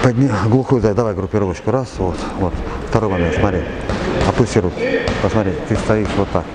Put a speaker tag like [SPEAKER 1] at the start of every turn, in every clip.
[SPEAKER 1] Глухую дай, давай группировочку. Раз, вот, вот. Второй момент, смотри. Опусти руки. Посмотри, ты стоишь вот так.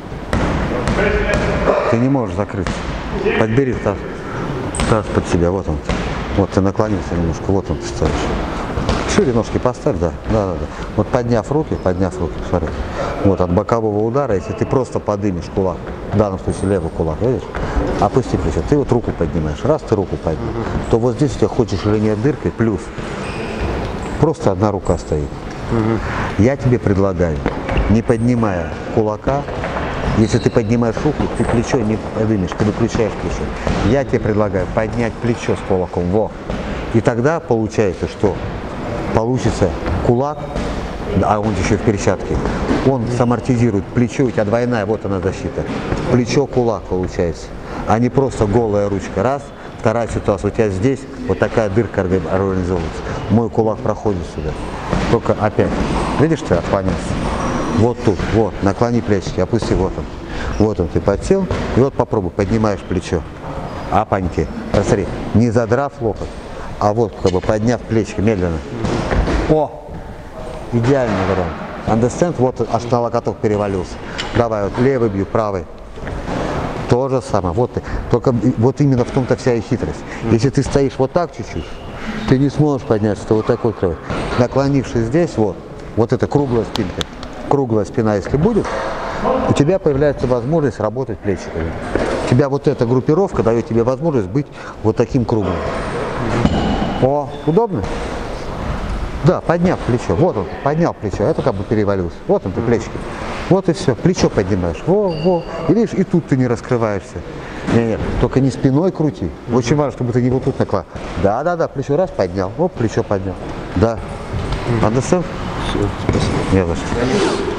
[SPEAKER 1] Ты не можешь закрыться. Подбери таз под себя, вот он. Вот ты наклонился немножко, вот он ты стоишь. Шире ножки поставь, да. Вот подняв руки, посмотри. Вот от бокового удара, если ты просто поднимешь кулак, в данном случае левый кулак, видишь? Опусти плечо, ты вот руку поднимаешь, раз ты руку поднял, то вот здесь у тебя хочешь или нет дыркой, плюс. Просто одна рука стоит. Я тебе предлагаю, не поднимая кулака, если ты поднимаешь руку, ты плечо не поднимешь, ты выключаешь плечо. Я тебе предлагаю поднять плечо с кулаком, во. И тогда получается, что получится кулак, а он еще в перчатке, он самортизирует плечо, у тебя двойная, вот она защита. Плечо-кулак получается, а не просто голая ручка. Раз, вторая ситуация, у тебя здесь вот такая дырка организовывается. Мой кулак проходит сюда. Только опять, видишь, ты отклонился. Вот тут, вот, наклони плечики, опусти, вот он. Вот он, ты подсел, и вот попробуй, поднимаешь плечо. Апаньки. Посмотри, не задрав локоть, а вот как бы подняв плечики медленно. О! Идеальный вариант. Understand? Вот аж на локоток перевалился. Давай, вот левый бью, правый. То же самое. Вот ты. Только вот именно в том-то вся и хитрость. Если ты стоишь вот так чуть-чуть, ты не сможешь подняться, ты вот такой кровь. Наклонившись здесь, вот эта круглая спинка. Круглая спина, если будет, у тебя появляется возможность работать плечиками. У тебя вот эта группировка дает тебе возможность быть вот таким круглым. О, удобно? Да, подняв плечо. Вот он, поднял плечо, это как бы перевалился. Вот он, ты плечики. Вот и все. Плечо поднимаешь. Во. И видишь, и тут ты не раскрываешься. Нет, только не спиной крути. Очень важно, чтобы ты не вот тут наклал. Да, плечо раз поднял. Оп, плечо поднял. Да. Understand?
[SPEAKER 2] Все, спасибо.
[SPEAKER 1] Не за что.